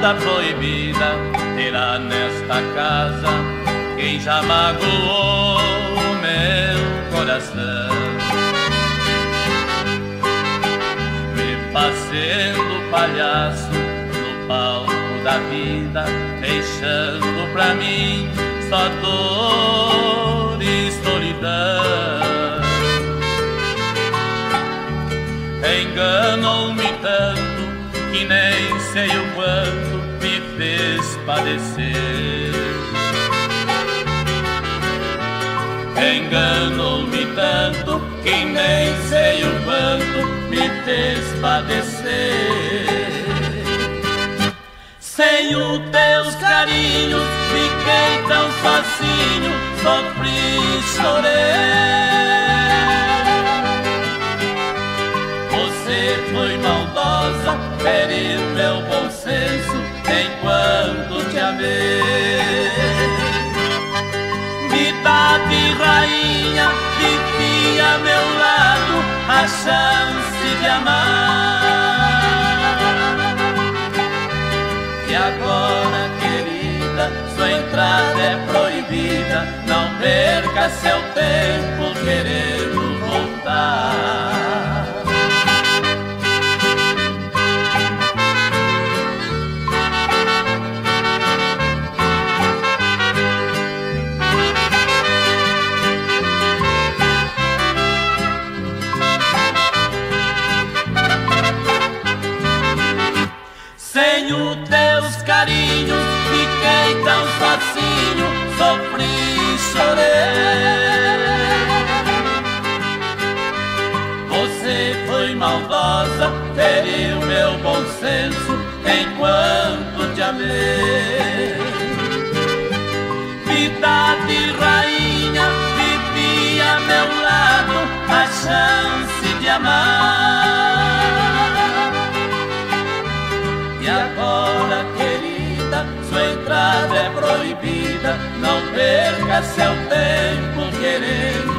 entrada proibida terá nesta casa quem já magoou o meu coração, me fazendo palhaço no palco da vida, deixando pra mim só dor e solidão. Enganou-me tanto que nem sei o quanto me fez padecer. Enganou-me tanto que nem sei o quanto me fez padecer. Sem os teus carinhos fiquei tão sozinho, sofri e chorei. Você foi maldosa, feriu meu bom senso enquanto te amei. Vidade rainha, vivia a meu lado a chance de amar. E agora, querida, sua entrada é proibida, não perca seu tempo querendo voltar. Sem os teus carinhos fiquei tão sozinho, sofri e chorei. Você foi maldosa, feriu meu bom senso enquanto te amei. Vidade rainha, vivia a meu lado a chance de amar. E agora, querida, sua entrada é proibida, não perca seu tempo querendo